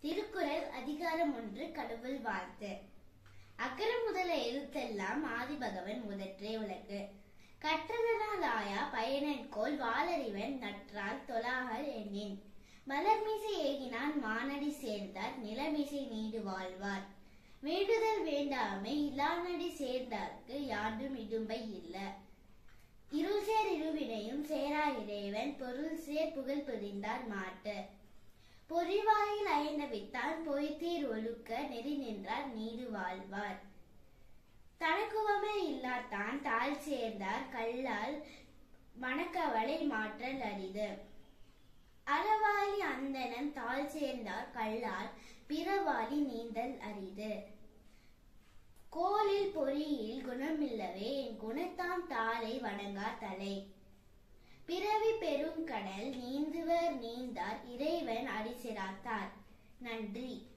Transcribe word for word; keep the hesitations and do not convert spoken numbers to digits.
திருக்குறள் அதிகாரம் ஒன்று கடவுள் வாழ்த்து. அக்கர முதல எழுத்தெல்லாம் ஆதிபகவன் முதற்றே உலகு. கற்றதனால் ஆயா பயனென்கோள் வாளறிவன் நற்றால் தொழாமல் எண்ணின். மலர்மிசை ஏகினான் மானடி சேர்ந்தார் நிலமிசை நீடு வாழ்வார். வேண்டுதல் வேண்டாமை இல்லானடி சேர்ந்தார்க்கு யாண்டும் இடும்பை இல்ல. இருள் சேர் இருவினையும் சேரா இறைவன் பொருள் சேர் புகழ் புரிந்தார் மாட்டு. பொறிவாயில் அயர்ந்த வித்தான் பொய்தீர் ஒழுக்க நெறி நின்றார் நீடு வாழ்வார். தனக்குவமே இல்லாதான் தாழ் சேர்ந்தார் கல்லால் மனக்கவலை மாற்றல் அரிது. அறவாளி அந்தணன் தாழ் சேர்ந்தார் கல்லால் பிறவாளி நீந்தல் அரிது. கோலில் பொறியில் குணமில்லவே என் குணத்தாம் தாளை வணங்கா தலை. பிறவி பெரும் கடல் நீந்துவர் நீந்தார் இறைவன் அடிசிராத்தார். நன்றி.